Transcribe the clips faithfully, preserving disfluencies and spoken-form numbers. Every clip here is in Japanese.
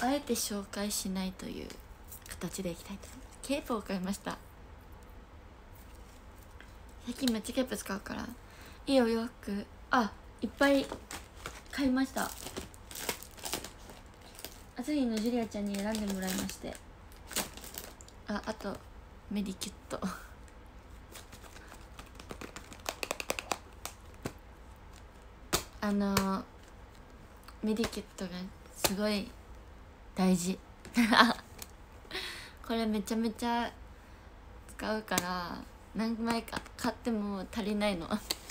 あえて紹介しないという形でいきたいと思います。ケープを買いました。最近めっちゃケープ使うからいいお洋服あいっぱい買いました。朝日のジュリアちゃんに選んでもらいまして、ああとメディキュットあのメディキュットがすごい大事これめちゃめちゃ使うから何枚か買っても足りないの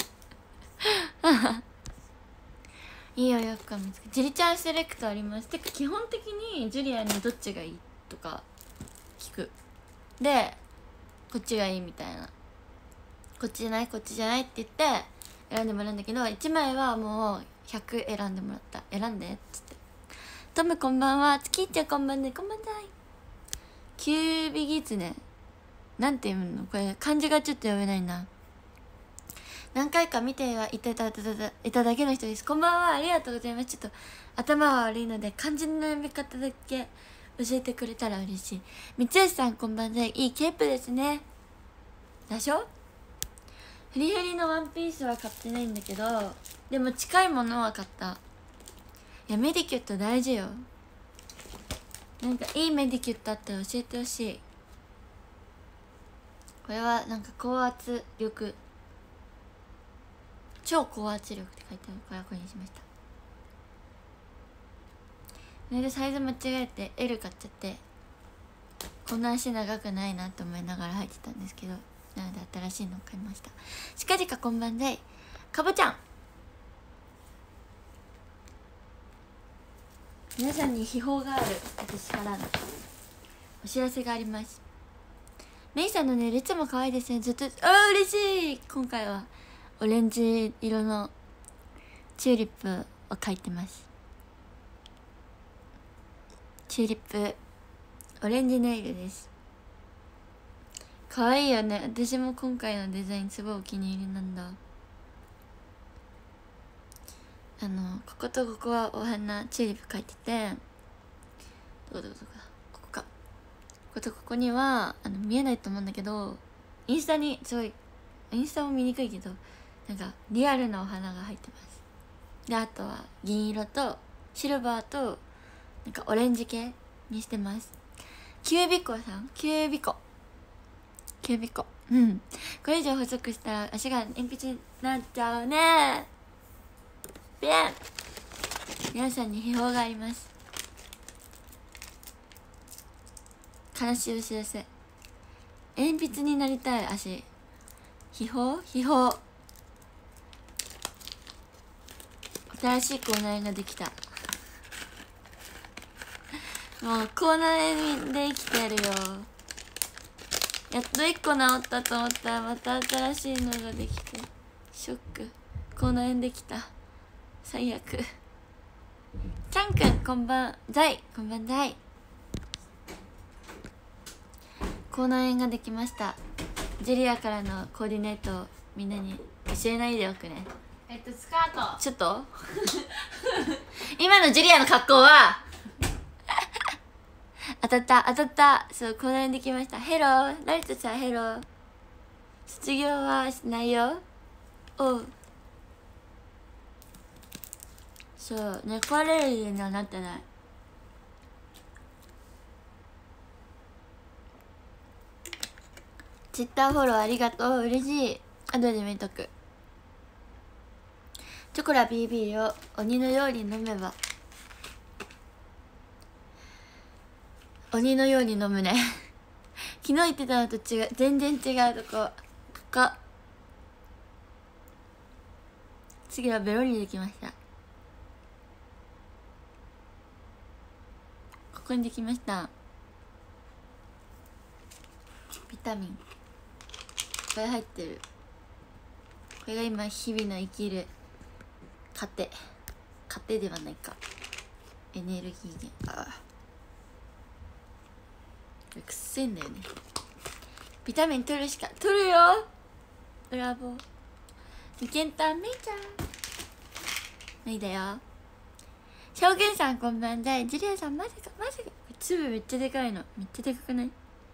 いいお洋服を見つけジュリちゃんセレクトあります。てか基本的にジュリアにどっちがいいとか聞くでこっちがいいみたいなこっちじゃないこっちじゃないって言って選んでもらうんだけどいちまいはもうひゃく選んでもらった選んでっつってトムこんばんは月ちゃんこんばんねこんばんだいキュービギツネなんて読むのこれ漢字がちょっと読めないな。何回か見てはいただいたいただけの人です。こんばんはありがとうございます。ちょっと頭は悪いので漢字の読み方だけ教えてくれたら嬉しい。三吉さんこんばんでいいケープですねでしょ。フリフリのワンピースは買ってないんだけどでも近いものは買った。いやメディキュット大事よ。なんかいいメディキュットあったら教えてほしい。これはなんか高圧力超高圧力って書いてあるからこれにしました。それでサイズ間違えて エル 買っちゃってこんな足長くないなと思いながら履いてたんですけどなので新しいのを買いました。しかじかこんばんでかぼちゃん皆さんに秘宝がある私からのお知らせがあります。メイさんのネイルいつも可愛いですね。ずっとあー嬉しい。今回はオレンジ色のチューリップを描いてます。チューリップオレンジネイルです。可愛いよね。私も今回のデザインすごいお気に入りなんだ。あのこことここはお花チューリップ描いててどこどこどこだここかこことここにはあの見えないと思うんだけどインスタにすごいインスタも見にくいけどなんかリアルなお花が入ってます。であとは銀色とシルバーとなんかオレンジ系にしてます。キュービコさんキュービコキュービコうんこれ以上細くしたら足が鉛筆になっちゃうね。ビエン皆さんに秘宝があります。悲しいお知らせ鉛筆になりたい足秘宝秘宝新しい口内炎ができた。もう口内炎で生きてやるよ。やっといっこ治ったと思ったらまた新しいのができてショック。口内炎できた最悪。ちゃんくんこんばんざいこんばんざい。口内炎ができました。ジュリアからのコーディネートをみんなに教えないでおくね。 えっとスカートちょっと今のジュリアの格好は当たった当たった。そう口内炎できました。ヘローライトさんヘロー。卒業はしないよ。おうそうね壊れるようにはなってない。ツイッターフォローありがとう嬉しい。後で見とく。チョコラ ビービー を鬼のように飲めば鬼のように飲むね昨日言ってたのと違う全然違うとこ。ここ次はベロリできました。ここにできました。ビタミンいっぱい入ってる。これが今日々の生きる糧糧ではないかエネルギー源。ああこれくっせえんだよね。ビタミン取るしか取るよ。ブラボーみけんたんめいちゃんめいだよ。 証言さんこんばんざい。ジュリアさんまさかまさか粒めっちゃでかいの。めっちゃでかくない？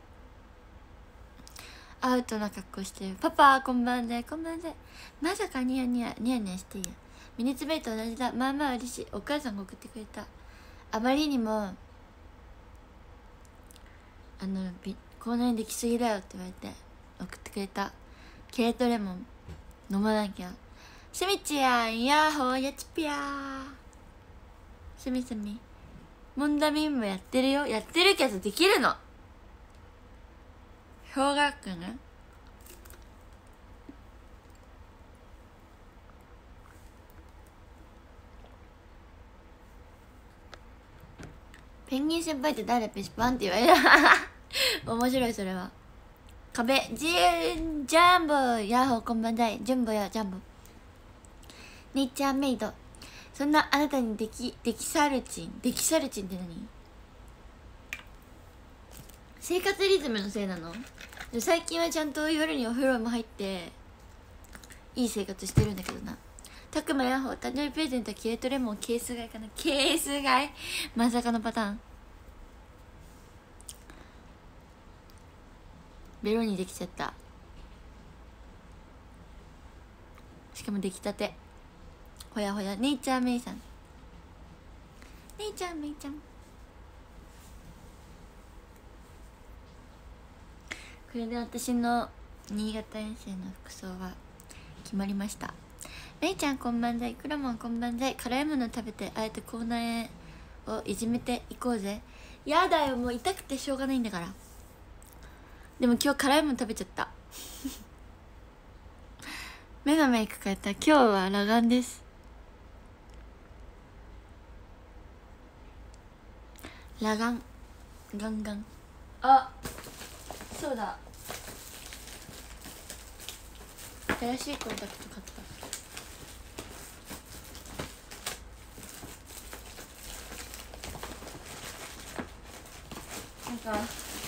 アウトな格好してる。パパこんばんざいこんばんざい。まさかニヤニヤニヤニヤしていいや。ミニツメイと同じだ。まあまあ嬉しい。お母さんが送ってくれた。あまりにもあの口内できすぎだよって言われて送ってくれた。ケレートレモン飲まなきゃ。すみちやんやっほーやちぴやー。すみすみモンダミンもやってるよ。やってるけどできるの。小学ね。ペンギン先輩って誰？ペシパンって言われる面白い。それは壁ジンジャンボヤッホーこんばんざい。ジュンボやジャンボネイチャーメイド。そんなあなたにデキデキサルチンデキサルチンって何？生活リズムのせいなの？最近はちゃんと夜にお風呂も入っていい生活してるんだけどな。たくまやほ誕生日プレゼントはケイトレモンケース買いかな。ケース買いまさかのパターン。ベロにできちゃった。しかも出来たて。ほやほや。ネイチャーメイさん。ネイチャーメイちゃん。これで私の新潟遠征の服装は決まりました。レイちゃんこんばんざい。くらもんこんばんざい。辛いもの食べてあえて口内をいじめていこうぜ。やだよ、もう痛くてしょうがないんだから。でも今日辛いもの食べちゃった目のメイク変えた。今日は裸眼です。裸眼ガンガン。あ、そうだ、新しいコンタクト買った。なんか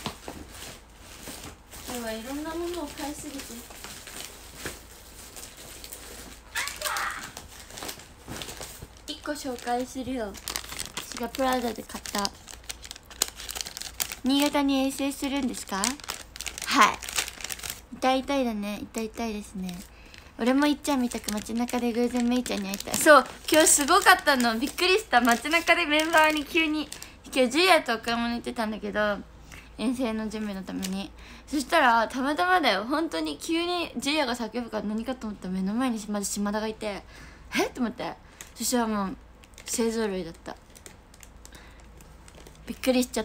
今日はいろんなものを買いすぎていっこ紹介するよ。私がプラザで買った。新潟に遠征するんですか？はい、痛い痛いだね。痛い痛いですね。俺もいっちゃんみたく街中で偶然めいちゃんに会いたい。そう、今日すごかったの。びっくりした。街中でメンバーに急に、今日ジュリアとお買い物行ってたんだけど、遠征の準備のために。そしたらたまたまだよ、本当に急にジュリアが叫ぶから何かと思ったら目の前にまず島田がいて、えっと思って、そしたらもう勢ぞろいだった。びっくりしちゃった。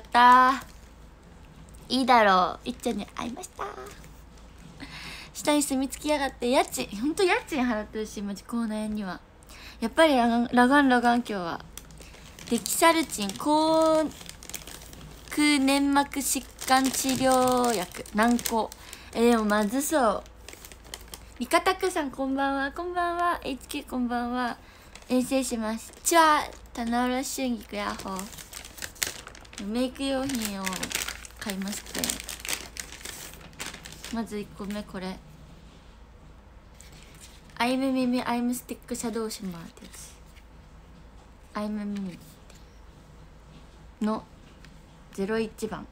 いいだろう、いっちゃんに会いました。下に住み着きやがって。家賃ほんと家賃払ってるし、マジ口内炎にはやっぱり裸眼裸眼。今日はデキサルチン口腔粘膜疾患治療薬軟膏。えー、でもまずそう。リカタクさんこんばんは。こんばんは。 エイチケー こんばんは。遠征します。チャータナロ春菊ヤッホー。メイク用品を買いまして、まずいっこめこれアイムミミアイムスティックシャドウシマーってやつ。アイムミミのゼロいちばん。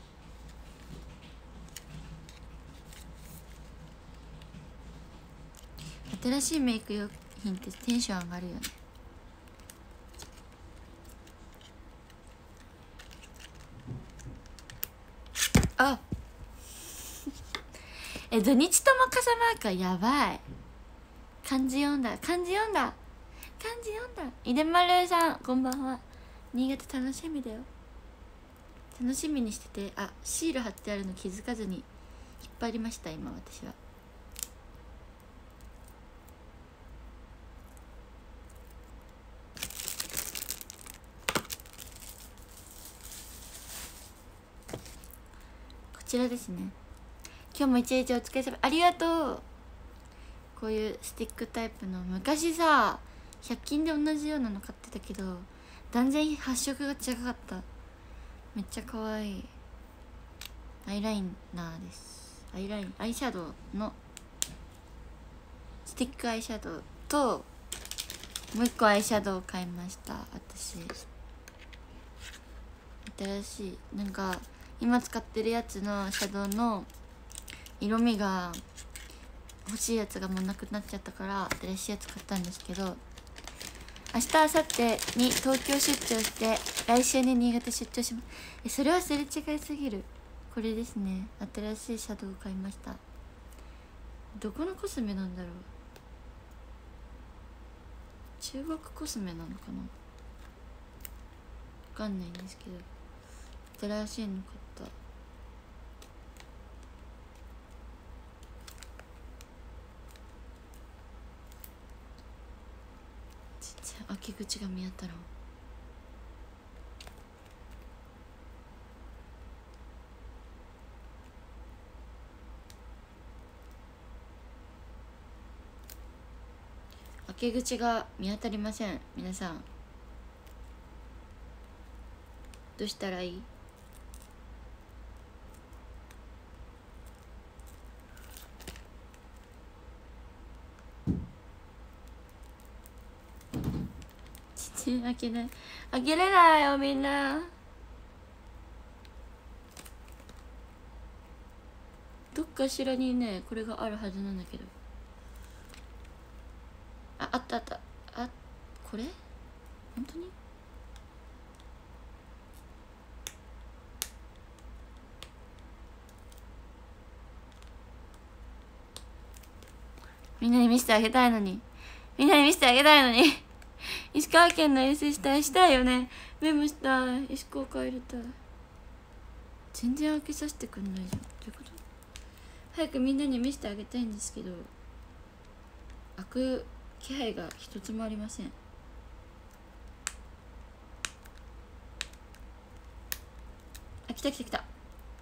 新しいメイク用品ってテンション上がるよね。あえ土日とも傘マークはやばい。漢字読んだ漢字読んだ漢字読んだ。いでまるさんこんばんは。新潟楽しみだよ。楽しみにしてて、あシール貼ってあるの気づかずに引っ張りました今私は。こちらですね。今日も一日お疲れ様。ありがとう。こういうスティックタイプの、昔さひゃく均で同じようなの買ってたけど断然発色が違かった。めっちゃ可愛いアイライナーです。アイラインアイシャドウのスティックアイシャドウともう一個アイシャドウ買いました。私新しいなんか今使ってるやつのシャドウの色味が欲しいやつがもうなくなっちゃったから新しいやつ買ったんですけど、明日明後日に東京出張して来週に新潟出張します。えそれはすれ違いすぎる。これですね、新しいシャドウを買いました。どこのコスメなんだろう。中国コスメなのかな、わかんないんですけど新しいの買った。全然開け口が見当たらん。開け口が見当たりません。皆さんどうしたらいい？全然開けない。開けれないよみんな。どっかしらにねこれがあるはずなんだけど。あ、あったあった。あ、これ本当に？みんなに見せてあげたいのにみんなに見せてあげたいのに石川県の遠征したいしたいよね。メモしたい。石川帰りたい。全然開けさせてくんないじゃん。どういうこと？早くみんなに見せてあげたいんですけど開く気配が一つもありません。あ、来た来た来た。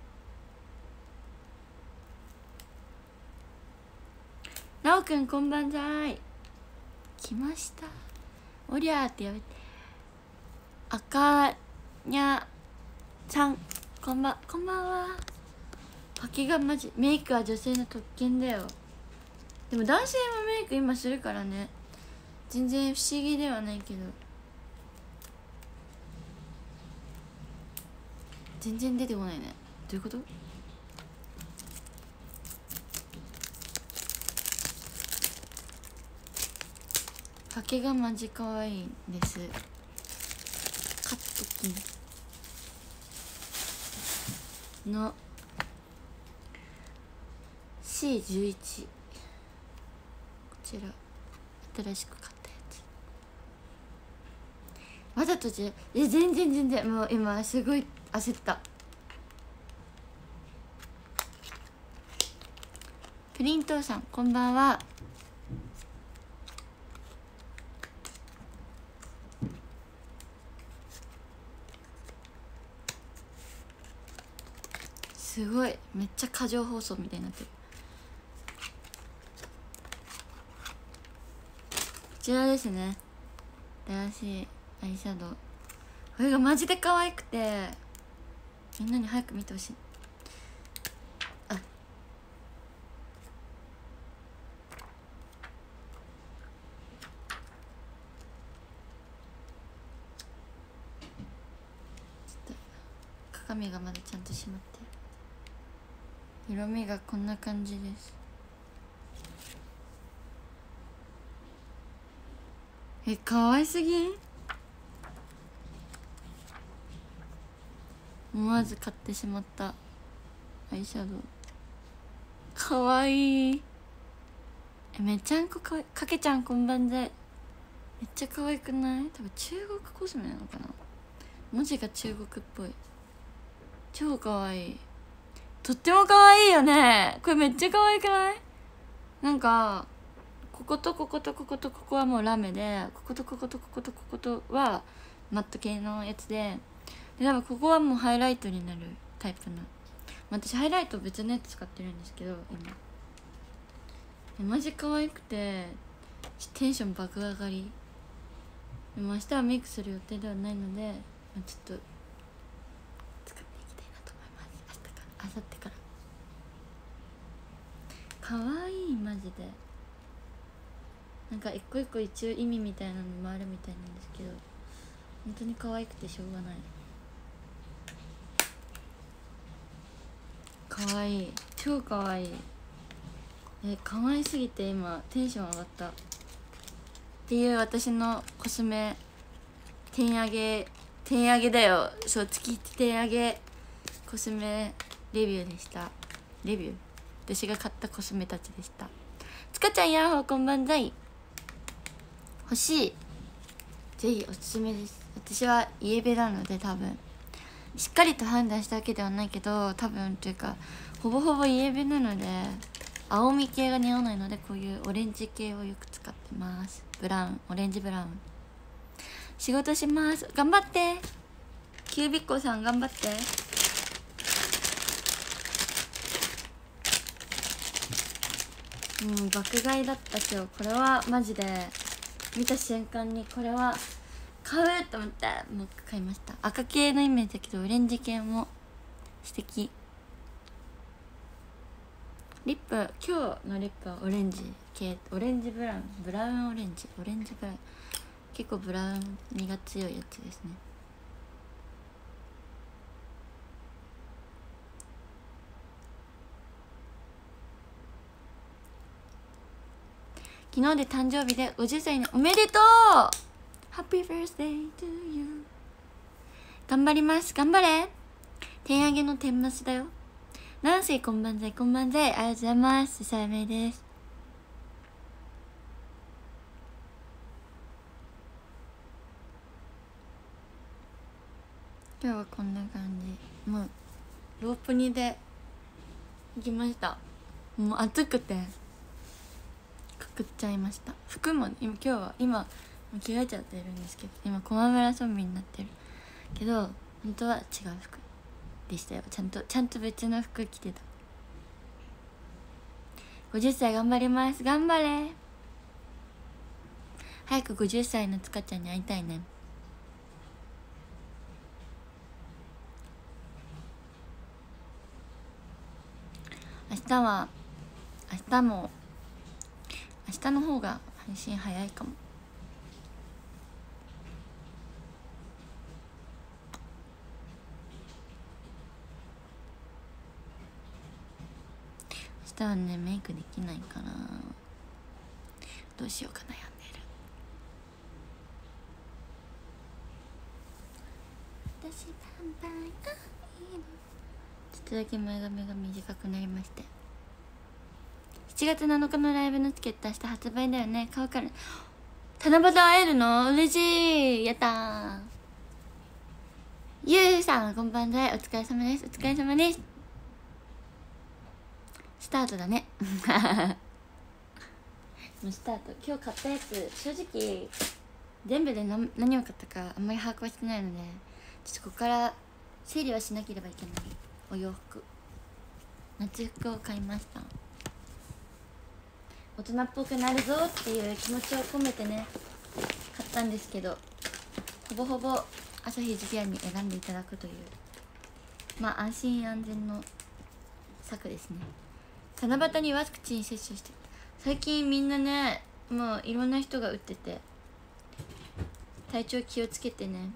なおくんこんばんざい。来ました。おりゃーってやめて。あかにゃさんこんばんこんばんは。パケがマジメイクは女性の特権だよ。でも男性もメイク今するからね、全然不思議ではないけど。全然出てこないね。どういうこと？パケがマジ可愛いんです。カットキンの シーじゅういち、 こちら新しく買ったやつ。わざとじゃえ全然全然もう今すごい焦った。プリントさんこんばんは。すごいめっちゃ過剰放送みたいになってる。こちらですね、新しいアイシャドウ。これがマジで可愛くてみんなに早く見てほしい。あ、ちょっと鏡がまだちゃんと閉まってる。色味がこんな感じです。え、可愛すぎん？思わず買ってしまったアイシャドウ。可愛い。え、めちゃんこかわいい。かけちゃんこんばんざい。めっちゃ可愛くない？多分中国コスメなのかな、文字が中国っぽい。超可愛い。とっても可愛いよね。これめっちゃ可愛くない？なんかこことこことこことここはもうラメで、こことこことこことこことはマット系のやつで、で多分ここはもうハイライトになるタイプの。私ハイライト別のやつ使ってるんですけど今。マジ可愛くてテンション爆上がり。でも明日はメイクする予定ではないので、ちょっと使っていきたいなと思います。明日から明後日から。可愛いマジで。 なんか一個一個一応意味みたいなのもあるみたいなんですけど、本当に可愛くてしょうがない。可愛い、超可愛い。え、可愛すぎて今テンション上がった。っていう私のコスメ点上げ点上げだよ。そう、月点上げコスメレビューでした。レビュー、私が買ったコスメたちでした。つかちゃん、ヤッホー、こんばんざい。欲しい、ぜひおすすめです。私はイエベなので、多分しっかりと判断したわけではないけど、多分というかほぼほぼイエベなので、青み系が似合わないので、こういうオレンジ系をよく使ってます。ブラウン、オレンジブラウン。仕事します、頑張って。キュービッコさん頑張って。もう爆買いだった今日。これはマジで見た瞬間にこれは買うと思ってもう買いました。赤系のイメージだけどオレンジ系も素敵。リップ、今日のリップはオレンジ系、オレンジブラウン、ブラウンオレンジ、オレンジブラウン、結構ブラウン味が強いやつですね。昨日で誕生日でごじゅっさいにおめでとう。ハッピーバースデートゥーユー。頑張ります、頑張れ。点上げの天ますだよ。ナンシーこんばんざい、こんばんざい、ありがとうございます。さやめです。今日はこんな感じ。もうロープにで行きました。もう暑くてくくっちゃいました。服も今今日は今着替えちゃってるんですけど、今駒村ゾンビになってるけど、本当は違う服でしたよ。ちゃんとちゃんと別の服着てた。ごじゅっさい頑張ります、頑張れ。早くごじゅっさいのつかちゃんに会いたいね。明日は明日も明日の方が配信早いかも。明日はねメイクできないからどうしようか悩んでる。私バンバンがいいの。ちょっとだけ前髪が短くなりまして。しちがつなのかのライブのチケット明日発売だよね。買うから。七夕会えるの嬉しい。やったー。ゆうさんこんばんざい、お疲れ様です。お疲れ様です。スタートだねもうスタート。今日買ったやつ正直全部で何何を買ったかあんまり把握はしてないので、ちょっとここから整理はしなければいけない。お洋服、夏服を買いました。大人っぽくなるぞっていう気持ちを込めてね買ったんですけど、ほぼほぼ朝日ジュリアに選んでいただくというまあ安心安全の策ですね。七夕にワクチン接種して、最近みんなねもういろんな人が打ってて体調気をつけてね。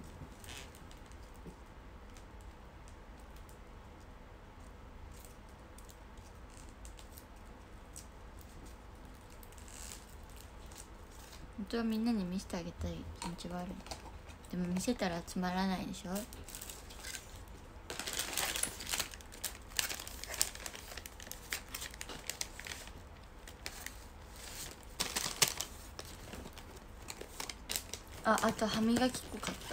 本当はみんなに見せてあげたい気持ちはある。でも見せたらつまらないでしょ。あ、あと歯磨き粉買った。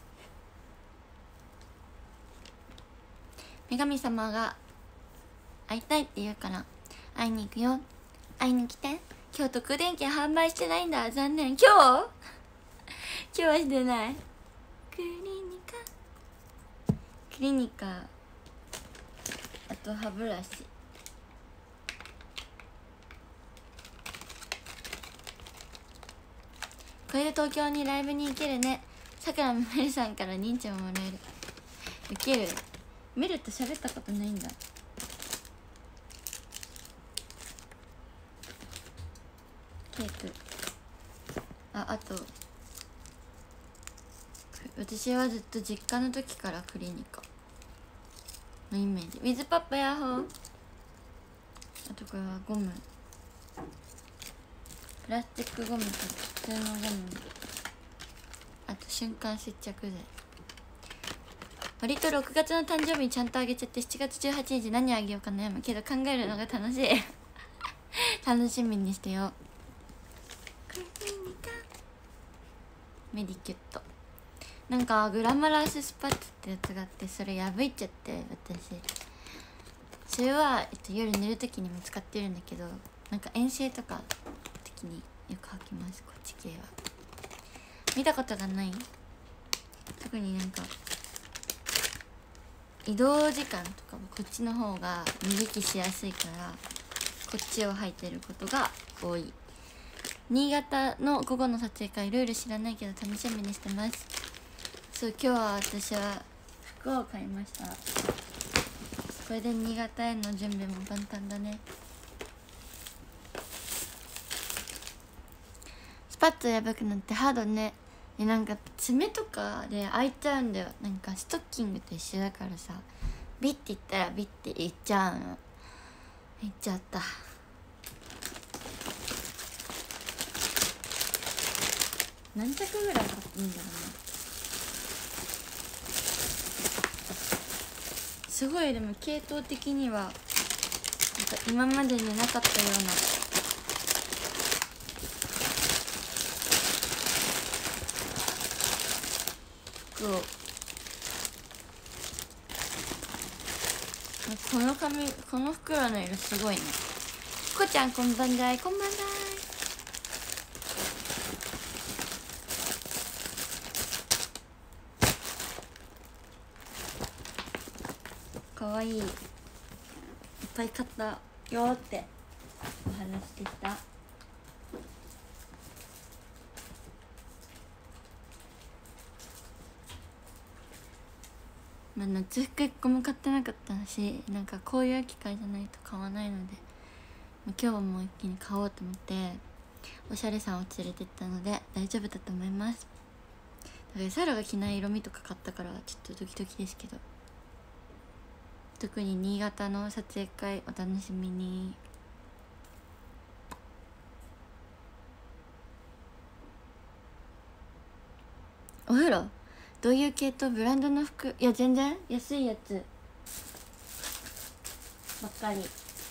女神様が会いたいって言うから会いに行くよ。会いに来て。今日特典券販売してないんだ、残念。今日今日はしてない。クリニカクリニカあと歯ブラシ。これで東京にライブに行けるね。さくらめるさんから認知ももらえる。ウケる。メルと喋ったことないんだ。ケークああと私はずっと実家の時からクリニカのイメージ。ウィズパパヤッホー。あとこれはゴム、プラスチックゴムと普通のゴム、あと瞬間接着剤。割とろくがつの誕生日にちゃんとあげちゃって、しちがつじゅうはちにち何あげようか悩むけど考えるのが楽しい楽しみにしてよ。メディキュット、なんかグラマラススパッツってやつがあって、それ破いちゃって、私それは、えっと、夜寝る時にも使ってるんだけど、なんか遠征とか時によく履きます。こっち系は見たことがない。特になんか移動時間とかもこっちの方が脱ぎ着しやすいから、こっちを履いてることが多い。新潟の午後の撮影会、ルール知らないけど楽しみにしてます。そう、今日は私は服を買いました。これで新潟への準備も万端だね。スパッツ破くのってハードね。え、なんか爪とかで開いちゃうんだよ。なんかストッキングと一緒だからさ、ビッていったらビッていっちゃうの。いっちゃった。何着ぐらい買っていいんだろうね。すごい。でも系統的にはなんか今までになかったような服を、この紙、この袋の色すごいね。こちゃんこんばんだい、こんばんだい。かわいい。いっぱい買ったよってお話でした。まあ、夏服いっこも買ってなかったし、なんかこういう機会じゃないと買わないので、今日はもう一気に買おうと思っておしゃれさんを連れてったので大丈夫だと思います。だからサラが着ない色味とか買ったからちょっとドキドキですけど、特に新潟の撮影会お楽しみに。お風呂どういう系統？ブランドの服？いや全然安いやつばっかり。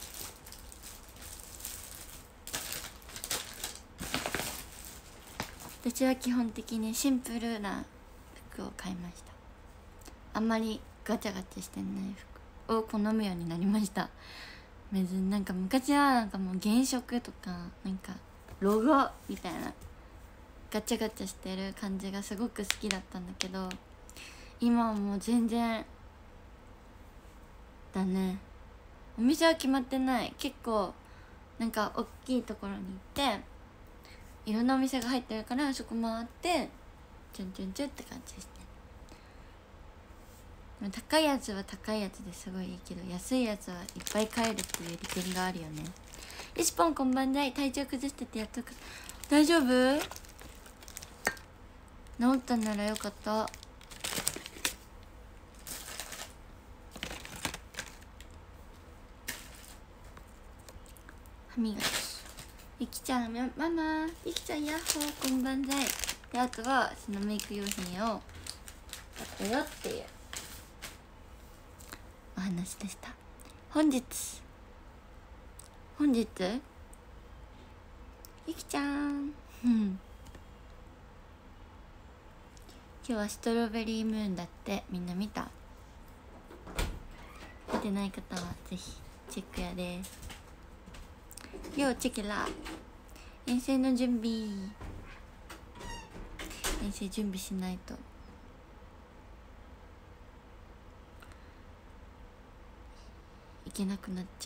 私は基本的にシンプルな服を買いました。あんまりガチャガチャしてない服を好むようになりました。別になんか昔はなんかもう原色とかなんかロゴみたいなガチャガチャしてる感じがすごく好きだったんだけど、今はもう全然だね。お店は決まってない。結構なんか大きいところに行っていろんなお店が入ってるから、そこ回ってチュンチュンチュンって感じですね。でも高いやつは高いやつですごいいいけど、安いやつはいっぱい買えるっていう利点があるよね。よしぽんこんばんだい。体調崩しててやっとく。大丈夫？治ったならよかった。歯磨き。ゆきちゃん、ママ、ゆきちゃんヤッホーこんばんざい。で、あとはそのメイク用品を買ったよっていうお話でした。本日本日ゆきちゃんうん今日はストロベリームーンだって。みんな見た？見てない方はぜひチェックやです。ようチェケラ。遠征の準備、遠征準備しないと。いけなくなっちゃ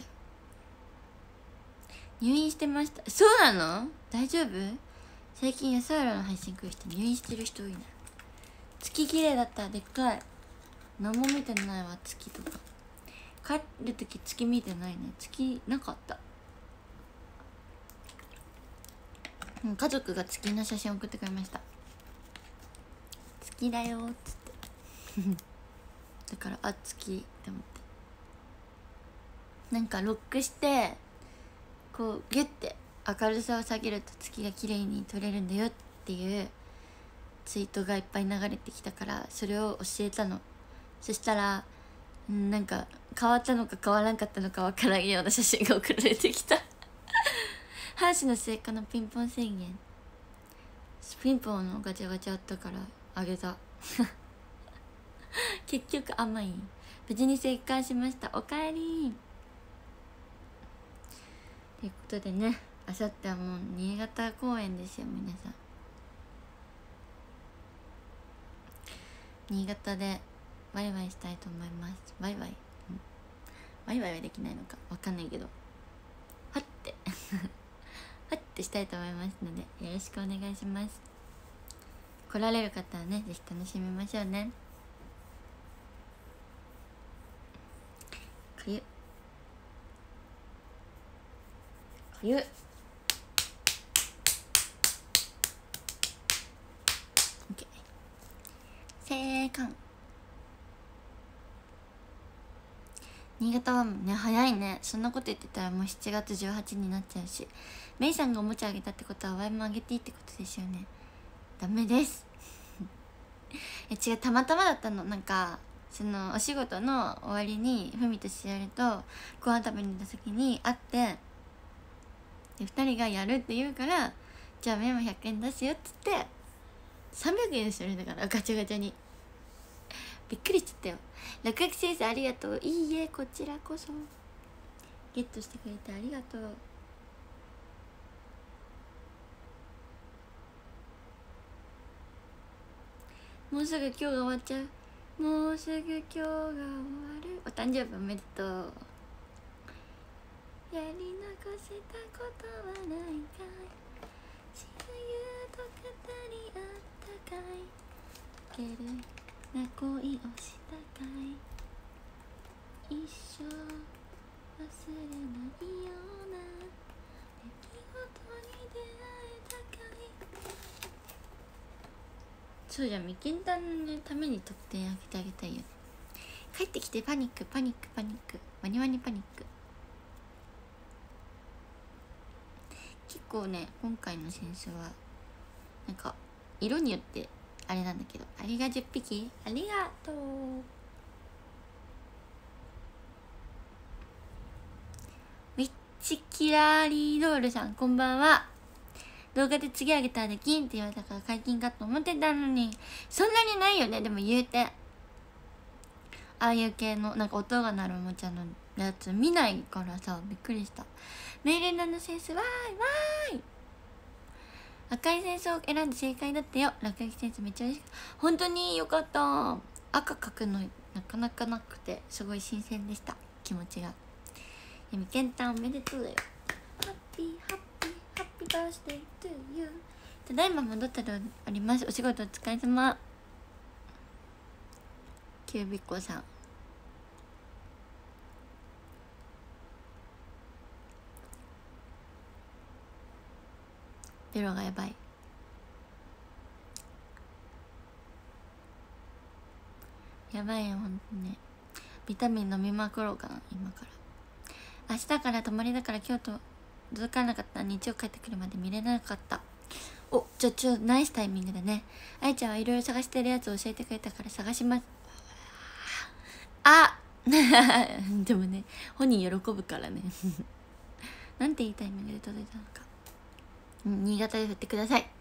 う。入院してました。そうなの？大丈夫？最近安原の配信来る人入院してる人多いな。月綺麗だった。でっかい。何も見てないわ。月とか帰る時月見てないね。月なかった。 家族が月の写真送ってくれました。月だよっつってだからあ月って思って、なんかロックしてこうギュッて明るさを下げると月が綺麗に撮れるんだよっていうツイートがいっぱい流れてきたから、それを教えたの。そしたらなんか変わったのか変わらんかったのか分からんような写真が送られてきたハーシの成果のピンポン宣言、ピンポンのガチャガチャあったからあげた結局甘い。無事に生還しました。おかえりということでね、あさってはもう新潟公演ですよ。皆さん新潟でワイワイしたいと思います。ワイワイ、うん、ワイワイはできないのかわかんないけど、はってはってしたいと思いますのでよろしくお願いします。来られる方はねぜひ楽しみましょうね。かゆかゆ生還。新潟はね早いね。そんなこと言ってたらもうしちがつじゅうはちになっちゃうし、メイさんがおもちゃあげたってことはワイもあげていいってことですよね。ダメですえ違う、たまたまだったの。なんかそのお仕事の終わりにふみとしおりとご飯食べに行った時に会って、でふたりがやるって言うから、じゃあメイもひゃくえん出すよっつってさんびゃくえんですよね。だからガチャガチャにびっくりしちゃったよ。落書き先生ありがとう。いいえ、こちらこそゲットしてくれてありがとう。もうすぐ今日が終わっちゃう。もうすぐ今日が終わる。お誕生日おめでとう。やり残せたことはないかい、親友と語り合ったかい、けるな恋をしたかい、一生忘れないような出来事に出会えたかい。そうじゃん、みけんたんのために得点あげてあげたいよね。帰ってきてパニックパニックパニックワニワニパニック。結構ね今回の扇子はなんか色によってあれなんだけど、ありがじゅっぴきありがとう。ウィッチキラーリードールさんこんばんは。動画で次あげたらできんって言われたから解禁かと思ってたのに、そんなにないよね。でも言うてああいう系のなんか音が鳴るおもちゃのやつ見ないからさ、びっくりした。メイレナのセンスわーいわーい。赤いセンスを選んで正解だったよ。落書きセンスめっちゃ嬉しかった。本当によかった。赤描くのなかなかなくてすごい新鮮でした、気持ちが。みけんたんおめでとうだよ。ハッピーハッピーハッピーバースデートゥーユー。ただいま戻ったであります。お仕事お疲れ様。キュービッコさんベロがやばい。やばいよほんとね。ビタミン飲みまくろうかな今から。明日から泊まりだから京都届かなかった。日曜帰ってくるまで見れなかった。おちょちょナイスタイミングだね。あいちゃんはいろいろ探してるやつを教えてくれたから探します。あでもね本人喜ぶからねなんていいタイミングで届いたのか。新潟で振ってください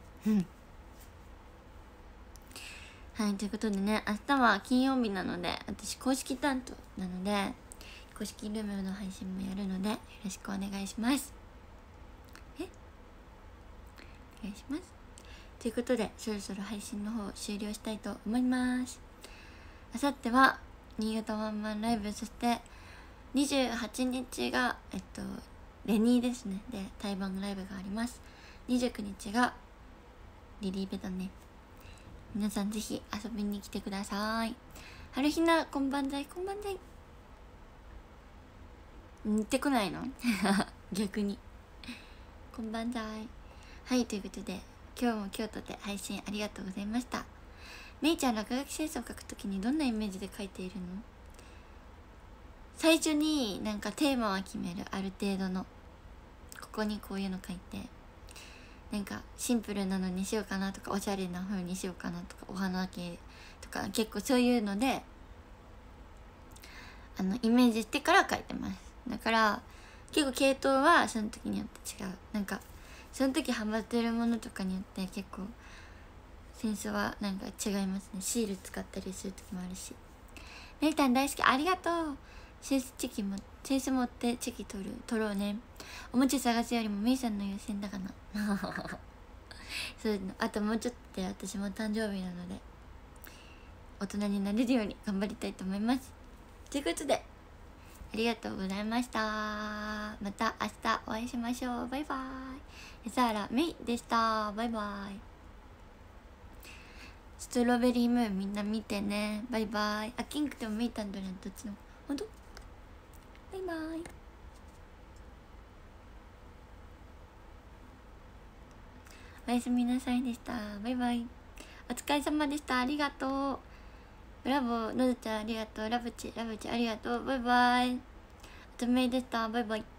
はい、ということでね、明日は金曜日なので私公式担当なので公式ルームの配信もやるのでよろしくお願いします。えお願いします。ということでそろそろ配信の方終了したいと思います。あさっては新潟ワンマンライブ、そしてにじゅうはちにちがえっとレニーですねで対バンライブがあります。にじゅうくにちがリリーベだね。皆さんぜひ遊びに来てください。はるひなこんばんざいこんばんざい。似てこないの逆にこんばんざい。 はい、ということで今日も京都で配信ありがとうございました。めいちゃん、落書きセンスを描くときにどんなイメージで描いているの？最初になんかテーマは決める、ある程度のここにこういうの書いて、なんかシンプルなのにしようかなとか、おしゃれな風にしようかなとか、お花系とか結構そういうのであのイメージしてから書いてます。だから結構系統はその時によって違う。なんかその時ハマってるものとかによって結構センスはなんか違いますね。シール使ったりする時もあるし。めいたん大好き、ありがとう。センスチキもセンス持ってチキ取る取ろうね。おもちゃ探すよりもめいさんの優先だかなそういうの。あともうちょっとで私も誕生日なので大人になれるように頑張りたいと思います。ということでありがとうございました。また明日お会いしましょう。バイバイ。江原めいでした。バイバイ。ストロベリームーンみんな見てね。バイバイ。あ、キングとメイタンドランどっちのほんと？バイバイ。おやすみなさいでした。バイバイ。お疲れ様でした。ありがとう。ブラボー。のどちゃんありがとう。ラブチラブチありがとう。バイバイ。あとめいでした。バイバイ。